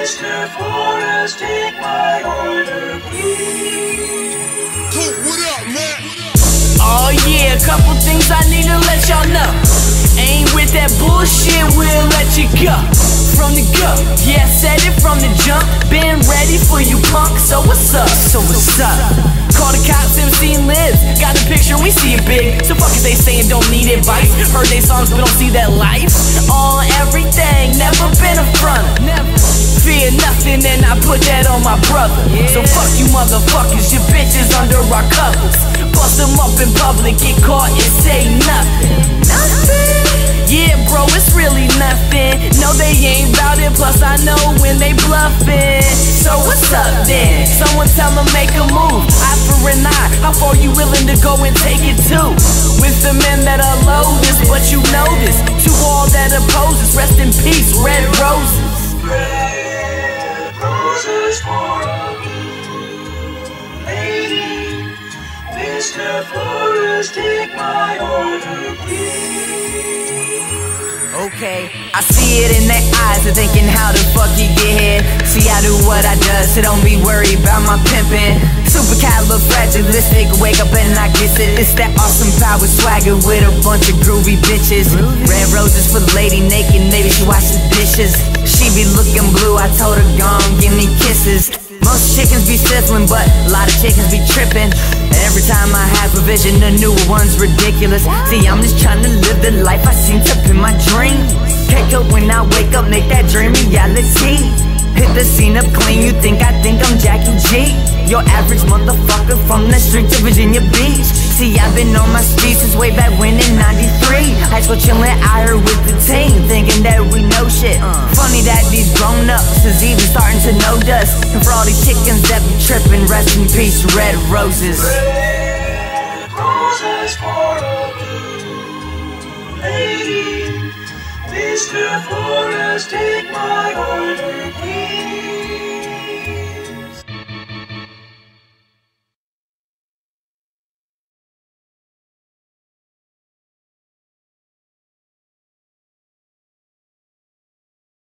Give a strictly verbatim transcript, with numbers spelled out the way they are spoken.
Mister Forrest, take my order, please. Coop, what up, man? Oh yeah, a couple things I need to let y'all know. Ain't with that bullshit, we'll let you go. From the go, yeah, said it from the jump. Been ready for you punk, so what's up? So what's up? Call the cops, M C lives. Got a picture, we see it big. So fuck if they saying don't need advice. Heard they songs but don't see that life. All everything, never been a fronter. Never fear nothing and I put that on my brother. So fuck you motherfuckers, your bitches under our covers. Bust them up in public, get caught and say nothing. Nothing? Yeah bro, it's really nothing. No they ain't bout it, plus I know when they bluffing. So what's up then? Someone tell them make a move. Eye for an eye, how far you willing to go and take it to? With the men that are low-this, but you know this. To all that opposes, rest in peace, red roses. Red roses for a blue lady. Mister Forrest, take my order, please. Okay, I see it in their eyes, they're thinking how the fuck you get here. See I do what I does, so don't be worried about my pimpin'. Supercalifragilistic, wake up and I guess it. It's that awesome power swagger with a bunch of groovy bitches. Red roses for the lady naked, maybe she wash the dishes. She be looking blue, I told her gone, give me kisses. Most chickens be sizzling, but a lot of chickens be trippin'. Every time I have a vision, the new one's ridiculous. See, I'm just trying to live the life I seen up in my dream. Pick up when I wake up, make that dream reality. Hit the scene up clean, you think I think I'm Jackie G. Your average motherfucker from the street to Virginia Beach. See, I've been on my street since way back when in ninety-three. High school chillin', I heard with the team, thinking that we know shit. Funny that these grown-ups is even starting to know us. And for all these chickens that be trippin', rest in peace, red roses. Red roses for a blue lady. Mister Forrest, take my order.